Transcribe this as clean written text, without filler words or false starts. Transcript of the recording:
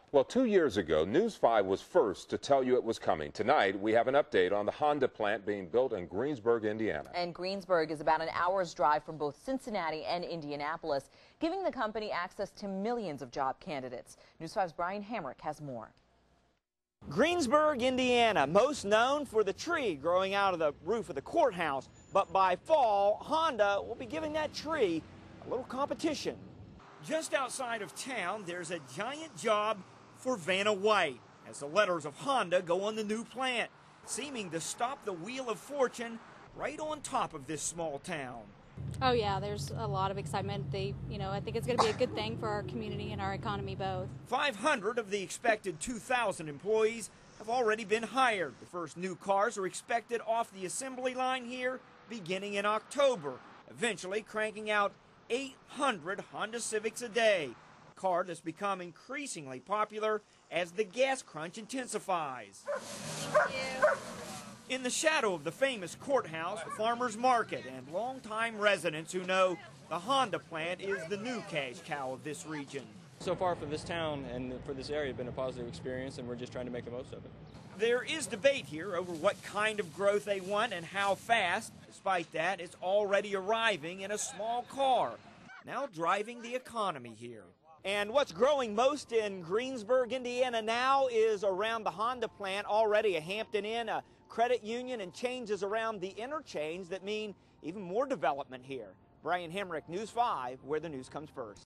Well, 2 years ago, News 5 was first to tell you it was coming. Tonight, we have an update on the Honda plant being built in Greensburg, Indiana. And Greensburg is about an hour's drive from both Cincinnati and Indianapolis, giving the company access to millions of job candidates. News 5's Brian Hamrick has more. Greensburg, Indiana, most known for the tree growing out of the roof of the courthouse. But by fall, Honda will be giving that tree a little competition. Just outside of town, there's a giant job for Vanna White as the letters of Honda go on the new plant, seeming to stop the wheel of fortune right on top of this small town. Oh yeah, there's a lot of excitement. I think it's going to be a good thing for our community and our economy both. 500 of the expected 2,000 employees have already been hired. The first new cars are expected off the assembly line here beginning in October, eventually cranking out 800 Honda Civics a day, a car that's become increasingly popular as the gas crunch intensifies. Thank you. In the shadow of the famous courthouse, the farmers market, and longtime residents who know the Honda plant is the new cash cow of this region. So far for this town and for this area, it's been a positive experience, and we're just trying to make the most of it. There is debate here over what kind of growth they want and how fast. Despite that, it's already arriving in a small car, now driving the economy here. And what's growing most in Greensburg, Indiana now is around the Honda plant, already a Hampton Inn, a credit union, and changes around the interchange that mean even more development here. Brian Hamrick, News 5, where the news comes first.